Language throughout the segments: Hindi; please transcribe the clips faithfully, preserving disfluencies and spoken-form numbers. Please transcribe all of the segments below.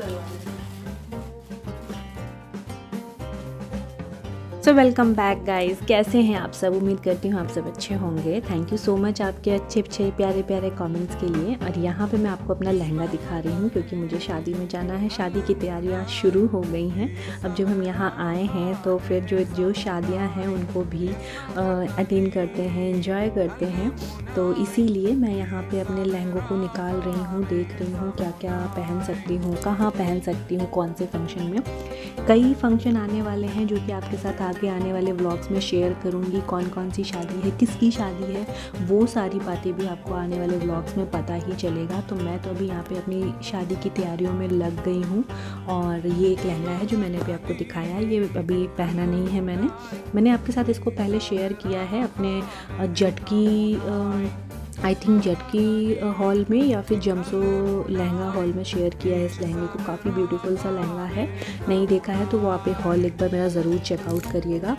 सो वेलकम बैक गाइस, कैसे हैं आप सब। उम्मीद करती हूँ आप सब अच्छे होंगे। थैंक यू सो मच आपके अच्छे अच्छे प्यारे प्यारे कमेंट्स के लिए। और यहाँ पे मैं आपको अपना लहंगा दिखा रही हूँ क्योंकि मुझे शादी में जाना है। शादी की तैयारियाँ शुरू हो गई हैं। अब जब हम यहाँ आए हैं तो फिर जो जो शादियाँ हैं उनको भी अटेंड करते हैं, एंजॉय करते हैं। तो इसीलिए मैं यहाँ पे अपने लहंगों को निकाल रही हूँ, देख रही हूँ क्या क्या पहन सकती हूँ, कहाँ पहन सकती हूँ, कौन से फंक्शन में। कई फंक्शन आने वाले हैं जो कि आपके साथ आगे आने वाले व्लॉग्स में शेयर करूँगी। कौन कौन सी शादी है, किसकी शादी है, वो सारी बातें भी आपको आने वाले व्लॉग्स में पता ही चलेगा। तो मैं तो अभी यहाँ पे अपनी शादी की तैयारियों में लग गई हूँ। और ये एक लहंगा है जो मैंने अभी आपको दिखाया है, ये अभी पहना नहीं है मैंने मैंने आपके साथ इसको पहले शेयर किया है अपने जटकी आई थिंक जटकी हॉल में या फिर जमसो लहंगा हॉल में शेयर किया है इस लहंगे को। काफ़ी ब्यूटीफुल सा लहंगा है। नहीं देखा है तो वो आप एक हॉल एक बार मेरा ज़रूर चेकआउट करिएगा।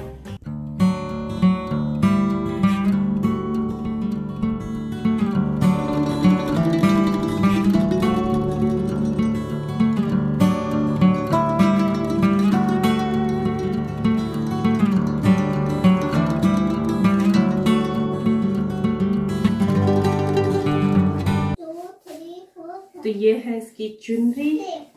तो ये है इसकी चुनरी।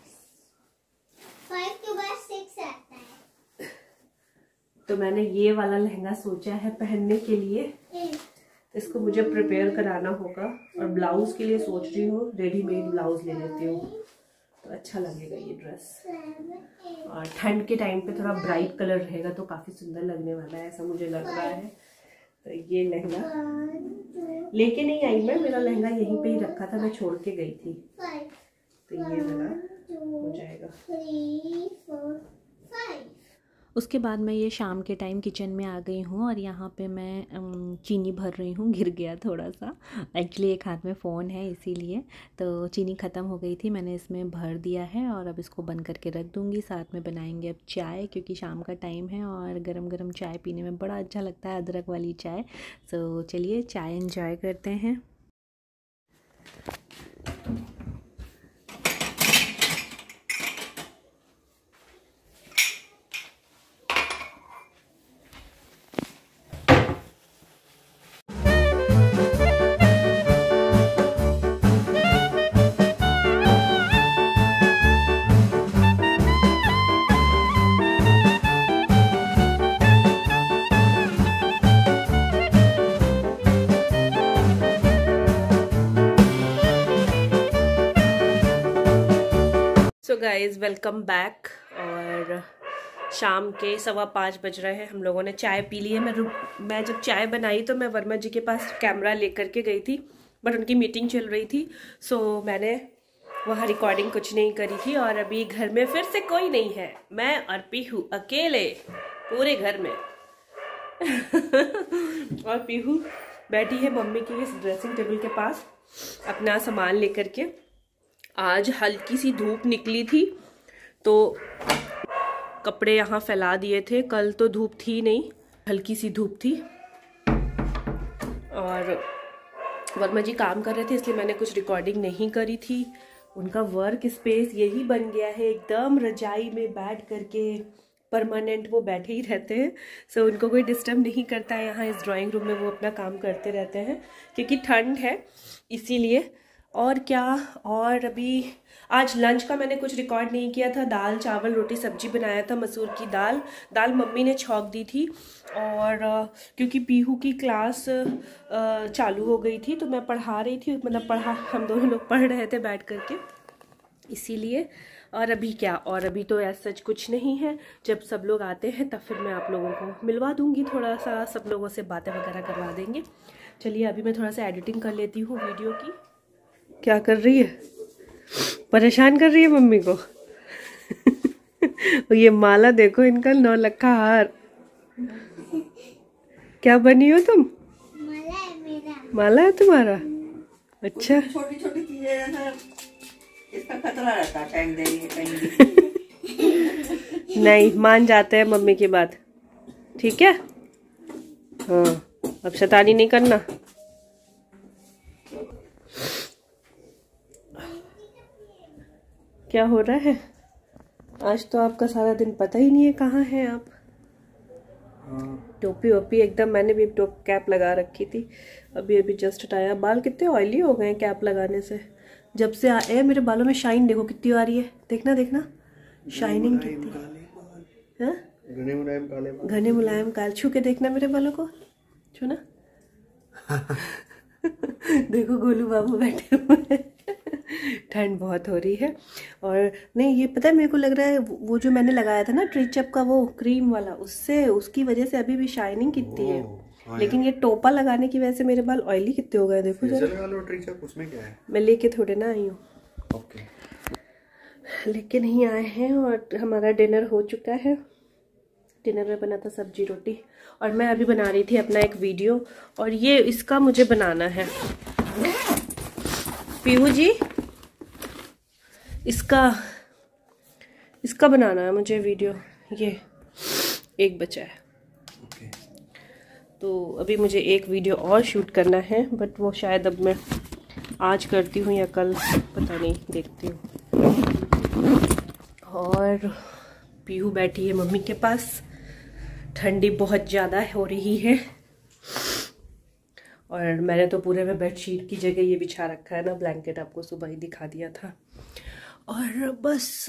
फाइव के बाद सिक्स आता है। तो मैंने ये वाला लहंगा सोचा है पहनने के लिए। तो इसको मुझे प्रिपेयर कराना होगा और ब्लाउज के लिए सोच रही हूँ रेडीमेड ब्लाउज ले लेती हूँ, तो अच्छा लगेगा ये ड्रेस। और ठंड के टाइम पे थोड़ा ब्राइट कलर रहेगा तो काफी सुंदर लगने वाला है, ऐसा मुझे लग रहा है। तो ये लहंगा लेके नहीं आई मैं, मेरा लहंगा यहीं पे ही रखा था, मैं छोड़ के गई थी। तो ये वाला हो जाएगा। उसके बाद मैं ये शाम के टाइम किचन में आ गई हूँ और यहाँ पे मैं चीनी भर रही हूँ। गिर गया थोड़ा सा, एक्चुअली एक हाथ में फ़ोन है इसीलिए। तो चीनी ख़त्म हो गई थी, मैंने इसमें भर दिया है और अब इसको बंद करके रख दूँगी। साथ में बनाएंगे अब चाय, क्योंकि शाम का टाइम है और गरम गरम चाय पीने में बड़ा अच्छा लगता है, अदरक वाली चाय। तो चलिए चाय एंजॉय करते हैं। So guys welcome back. और शाम के सवा पाँच बज रहे हैं, हम लोगों ने चाय पी ली है। मैं मैं जब चाय बनाई तो मैं वर्मा जी के पास कैमरा लेकर के गई थी, बट उनकी मीटिंग चल रही थी, सो मैंने वहाँ रिकॉर्डिंग कुछ नहीं करी थी। और अभी घर में फिर से कोई नहीं है, मैं और पीहू अकेले पूरे घर में। और पीहू बैठी है मम्मी की इस ड्रेसिंग टेबल के पास अपना सामान लेकर के। आज हल्की सी धूप निकली थी तो कपड़े यहाँ फैला दिए थे। कल तो धूप थी नहीं, हल्की सी धूप थी। और वर्मा जी काम कर रहे थे इसलिए मैंने कुछ रिकॉर्डिंग नहीं करी थी। उनका वर्क स्पेस यही बन गया है, एकदम रजाई में बैठ करके परमानेंट वो बैठे ही रहते हैं। सो उनको कोई डिस्टर्ब नहीं करता है। यहाँ इस ड्राइंग रूम में वो अपना काम करते रहते हैं क्योंकि ठंड है इसीलिए। और क्या, और अभी आज लंच का मैंने कुछ रिकॉर्ड नहीं किया था। दाल चावल रोटी सब्जी बनाया था, मसूर की दाल। दाल मम्मी ने छौंक दी थी और क्योंकि पीहू की क्लास चालू हो गई थी तो मैं पढ़ा रही थी, मतलब पढ़ा हम दोनों लोग पढ़ रहे थे बैठ करके, इसीलिए। और अभी क्या, और अभी तो ऐसा सच कुछ नहीं है। जब सब लोग आते हैं तब फिर मैं आप लोगों को मिलवा दूंगी, थोड़ा सा सब लोगों से बातें वगैरह करवा देंगे। चलिए अभी मैं थोड़ा सा एडिटिंग कर लेती हूँ वीडियो की। क्या कर रही है, परेशान कर रही है मम्मी को। ये माला देखो, इनका नौलखा हार। क्या बनी हो तुम? माला है मेरा। माला है तुम्हारा? अच्छा, छोटी छोटी चीजें इसका खतरा रहता है, फेंक देंगे कहीं। नहीं, मान जाते हैं मम्मी की बात, ठीक है। हाँ, अब शैतानी नहीं करना। क्या हो रहा है? आज तो आपका सारा दिन पता ही नहीं है कहाँ हैं आप। टोपी वोपी एकदम, मैंने भी टोप कैप लगा रखी थी, अभी अभी जस्ट हटाया। बाल कितने ऑयली हो गए हैं कैप लगाने से। जब से आए हैं मेरे बालों में शाइन देखो कितनी आ रही है, देखना देखना शाइनिंग कितनी है। घने मुलायम काले, घने मुलायम काले। छू के देखना मेरे बालों को, छू ना। देखो गोलू बाबू बैठे हुए हैं। ठंड बहुत हो रही है। और नहीं, ये पता है मेरे को लग रहा है वो जो मैंने लगाया था ना ट्रीचअप का वो क्रीम वाला, उससे उसकी वजह से अभी भी शाइनिंग कितनी है। हाँ, लेकिन ये टोपा लगाने की वजह से मेरे बाल ऑयली कितने हो गए देखो जरा। ट्रीचअप उसमें क्या है? मैं लेके थोड़े ना आई हूँ, ओके। लेकिन नहीं आए हैं। और हमारा डिनर हो चुका है। डिनर में बना था सब्जी रोटी, और मैं अभी बना रही थी अपना एक वीडियो, और ये इसका मुझे बनाना है। पीहू जी, इसका इसका बनाना है मुझे वीडियो। ये एक बचा है, okay. तो अभी मुझे एक वीडियो और शूट करना है, बट वो शायद अब मैं आज करती हूँ या कल, पता नहीं, देखती हूँ। और पीहू बैठी है मम्मी के पास। ठंडी बहुत ज़्यादा हो रही है, और मैंने तो पूरे में बेडशीट की जगह ये बिछा रखा है ना, ब्लैंकेट आपको सुबह ही दिखा दिया था। और बस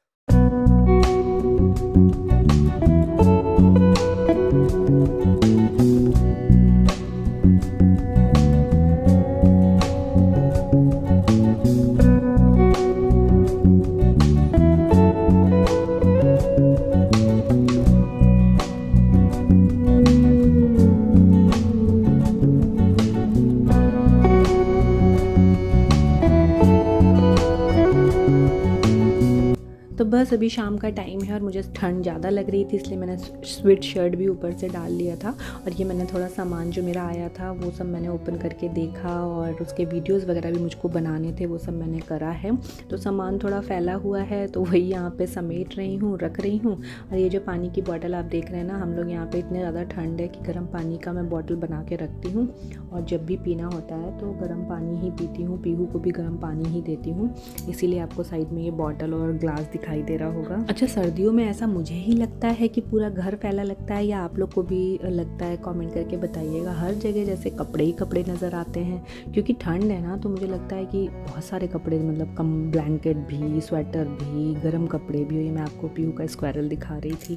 तो बस अभी शाम का टाइम है और मुझे ठंड ज़्यादा लग रही थी, इसलिए मैंने स्वेट शर्ट भी ऊपर से डाल लिया था। और ये मैंने थोड़ा सामान जो मेरा आया था वो सब मैंने ओपन करके देखा, और उसके वीडियोस वगैरह भी मुझको बनाने थे, वो सब मैंने करा है। तो सामान थोड़ा फैला हुआ है, तो वही यहाँ पे समेट रही हूँ, रख रही हूँ। और ये जो पानी की बॉटल आप देख रहे हैं ना, हम लोग यहाँ पर इतने ज़्यादा ठंड है कि गर्म पानी का मैं बॉटल बना के रखती हूँ, और जब भी पीना होता है तो गर्म पानी ही पीती हूँ। पीहू को भी गर्म पानी ही देती हूँ, इसीलिए आपको साइड में ये बॉटल और ग्लास दिखाई दे रहा होगा। अच्छा, सर्दियों में ऐसा मुझे ही लगता है कि पूरा घर फैला लगता है, या आप लोग को भी लगता है? कमेंट करके बताइएगा। हर जगह जैसे कपड़े ही कपड़े नज़र आते हैं, क्योंकि ठंड है ना, तो मुझे लगता है कि बहुत सारे कपड़े, मतलब कम, ब्लैंकेट भी, स्वेटर भी, गर्म कपड़े भी। ये मैं आपको पीहू का स्क्वायरल दिखा रही थी।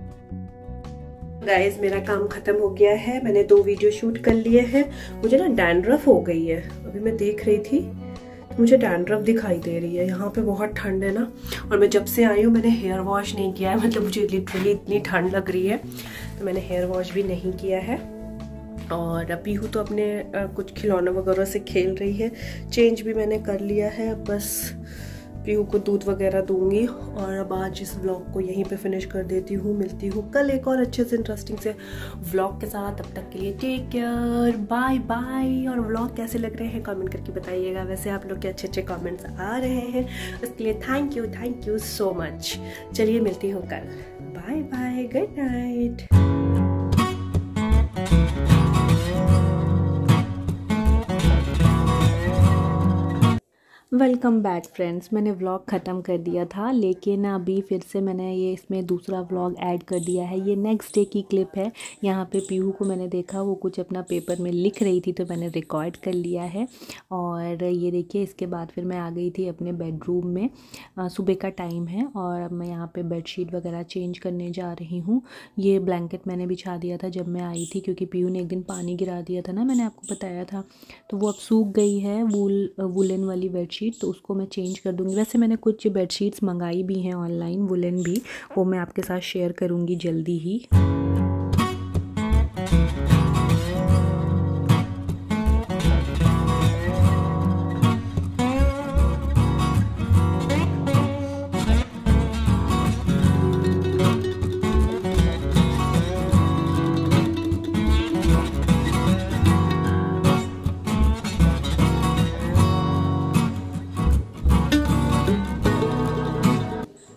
गाइस, मेरा काम खत्म हो गया है, मैंने दो वीडियो शूट कर लिए हैं। मुझे ना डैंड्रफ हो गई है, अभी मैं देख रही थी, मुझे डैंड्रफ दिखाई दे रही है। यहाँ पे बहुत ठंड है ना, और मैं जब से आई हूँ मैंने हेयर वॉश नहीं किया है, मतलब मुझे लिटरली इतनी ठंड लग रही है, तो मैंने हेयर वॉश भी नहीं किया है। और पीहू तो अपने आ, कुछ खिलौनों वगैरह से खेल रही है। चेंज भी मैंने कर लिया है, बस पीहू को दूध वगैरह दूंगी। और अब आज इस व्लॉग को यहीं पे फिनिश कर देती हूँ। मिलती हूँ कल एक और अच्छे से इंटरेस्टिंग से व्लॉग के साथ। तब तक के लिए टेक केयर, बाय बाय। और व्लॉग कैसे लग रहे हैं कमेंट करके बताइएगा। वैसे आप लोग के अच्छे अच्छे कमेंट्स आ रहे हैं, उसके लिए thank you thank you so much. चलिए मिलती हूँ कल, bye bye, good night. Welcome back friends. मैंने व्लॉग ख़त्म कर दिया था, लेकिन अभी फिर से मैंने ये इसमें दूसरा व्लॉग ऐड कर दिया है। ये नेक्स्ट डे की क्लिप है। यहाँ पे पीहू को मैंने देखा वो कुछ अपना पेपर में लिख रही थी, तो मैंने रिकॉर्ड कर लिया है। और ये देखिए, इसके बाद फिर मैं आ गई थी अपने बेडरूम में। सुबह का टाइम है और अब मैं यहाँ पर बेडशीट वगैरह चेंज करने जा रही हूँ। ये ब्लैंकेट मैंने बिछा दिया था जब मैं आई थी, क्योंकि पीहू ने एक दिन पानी गिरा दिया था ना, मैंने आपको बताया था। तो वो अब सूख गई है, वूल वुलन वाली बेडशीट, तो उसको मैं चेंज कर दूँगी। वैसे मैंने कुछ बेडशीट्स मंगाई भी हैं ऑनलाइन, वुलन भी, वो मैं आपके साथ शेयर करूँगी जल्दी ही।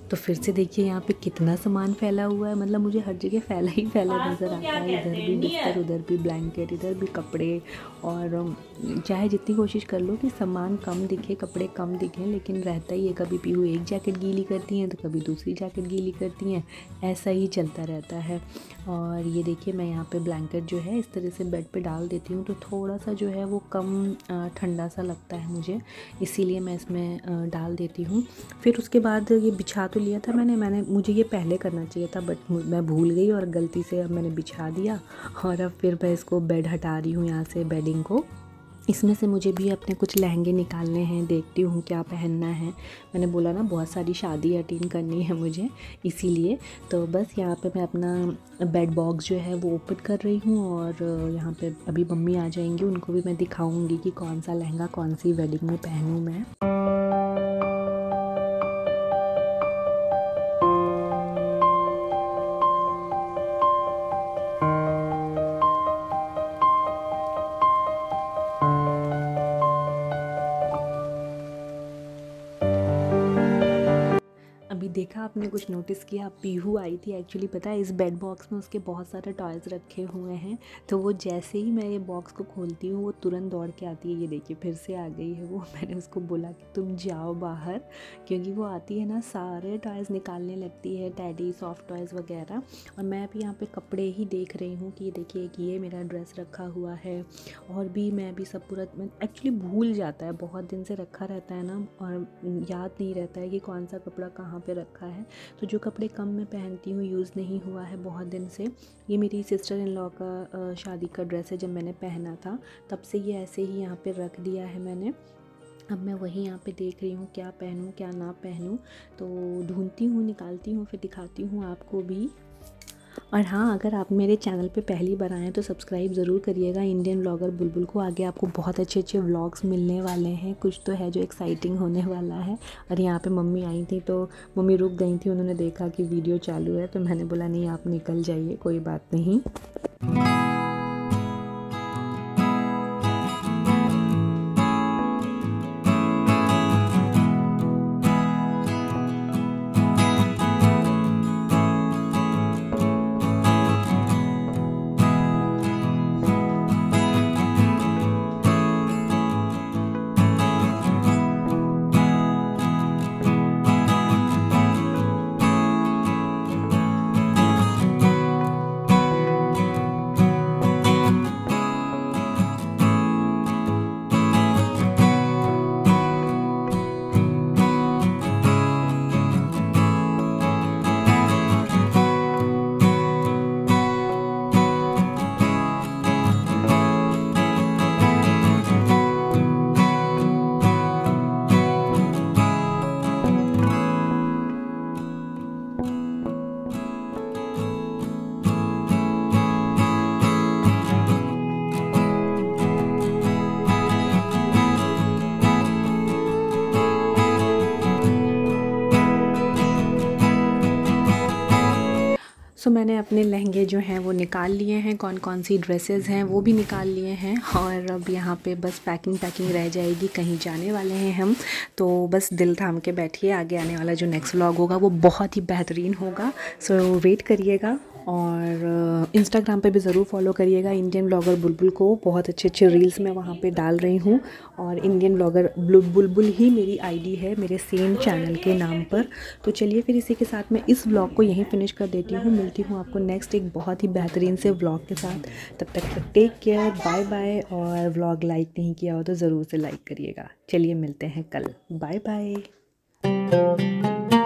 तो फिर से देखिए यहाँ पे कितना सामान फैला हुआ है, मतलब मुझे हर जगह फैला ही फैला नज़र आता है। इधर भी बिस्तर, उधर भी ब्लैंकेट, इधर भी कपड़े। और चाहे जितनी कोशिश कर लो कि सामान कम दिखे, कपड़े कम दिखें, लेकिन रहता ही है। कभी पीहू एक जैकेट गीली करती हैं तो कभी दूसरी जैकेट गीली करती हैं, ऐसा ही चलता रहता है। और ये देखिए मैं यहाँ पे ब्लैंकेट जो है इस तरह से बेड पे डाल देती हूँ तो थोड़ा सा जो है वो कम ठंडा सा लगता है मुझे, इसीलिए मैं इसमें डाल देती हूँ। फिर उसके बाद ये बिछा तो लिया था मैंने मैंने मुझे ये पहले करना चाहिए था, बट मैं भूल गई और गलती से अब मैंने बिछा दिया। और अब फिर मैं इसको बेड हटा रही हूँ यहाँ से, बेडिंग को। इसमें से मुझे भी अपने कुछ लहंगे निकालने हैं, देखती हूँ क्या पहनना है। मैंने बोला ना बहुत सारी शादी अटेंड करनी है मुझे, इसीलिए। तो बस यहाँ पे मैं अपना बेड बॉक्स जो है वो ओपन कर रही हूँ। और यहाँ पे अभी मम्मी आ जाएंगी, उनको भी मैं दिखाऊंगी कि कौन सा लहंगा कौन सी वेडिंग में पहनूँ मैं। अभी देखा आपने, कुछ नोटिस किया, पीहू आई थी एक्चुअली, पता है इस बेड बॉक्स में उसके बहुत सारे टॉयज़ रखे हुए हैं। तो वो जैसे ही मैं ये बॉक्स को खोलती हूँ वो तुरंत दौड़ के आती है। ये देखिए फिर से आ गई है वो। मैंने उसको बोला कि तुम जाओ बाहर, क्योंकि वो आती है ना सारे टॉयज़ निकालने लगती है, टैडी, सॉफ्ट टॉयज़ वगैरह। और मैं अभी यहाँ पर कपड़े ही देख रही हूँ कि ये देखिए एक ये मेरा ड्रेस रखा हुआ है। और भी मैं भी सब पूरा एक्चुअली भूल जाता है, बहुत दिन से रखा रहता है ना, और याद नहीं रहता है कि कौन सा कपड़ा कहाँ पे रखा है। तो जो कपड़े कम मैं पहनती हूँ, यूज़ नहीं हुआ है बहुत दिन से, ये मेरी सिस्टर इन लॉ का शादी का ड्रेस है, जब मैंने पहना था तब से ये ऐसे ही यहाँ पे रख दिया है मैंने। अब मैं वही यहाँ पे देख रही हूँ क्या पहनूँ क्या ना पहनूँ। तो ढूंढती हूँ, निकालती हूँ, फिर दिखाती हूँ आपको भी। और हाँ, अगर आप मेरे चैनल पे पहली बार आएँ तो सब्सक्राइब ज़रूर करिएगा इंडियन व्लॉगर बुलबुल को। आगे आपको बहुत अच्छे अच्छे व्लॉग्स मिलने वाले हैं, कुछ तो है जो एक्साइटिंग होने वाला है। और यहाँ पे मम्मी आई थी तो मम्मी रुक गई थी, उन्होंने देखा कि वीडियो चालू है तो मैंने बोला नहीं आप निकल जाइए, कोई बात नहीं। सो मैंने अपने लहंगे जो हैं वो निकाल लिए हैं, कौन कौन सी ड्रेसेस हैं वो भी निकाल लिए हैं। और अब यहाँ पे बस पैकिंग पैकिंग रह जाएगी, कहीं जाने वाले हैं हम। तो बस दिल थाम के बैठिए, आगे आने वाला जो नेक्स्ट व्लॉग होगा वो बहुत ही बेहतरीन होगा। सो वेट करिएगा। और इंस्टाग्राम पे भी ज़रूर फॉलो करिएगा इंडियन व्लॉगर बुलबुल को, बहुत अच्छे अच्छे रील्स मैं वहाँ पे डाल रही हूँ। और इंडियन व्लॉगर बुलबुल ही मेरी आईडी है, मेरे सेम चैनल के नाम पर। तो चलिए फिर इसी के साथ मैं इस व्लॉग को यहीं फिनिश कर देती हूँ। मिलती हूँ आपको नेक्स्ट एक बहुत ही बेहतरीन से व्लॉग के साथ। तब तक तक टेक केयर, बाय बाय। और व्लॉग लाइक नहीं किया हो तो ज़रूर से लाइक करिएगा। चलिए मिलते हैं कल, बाय बाय।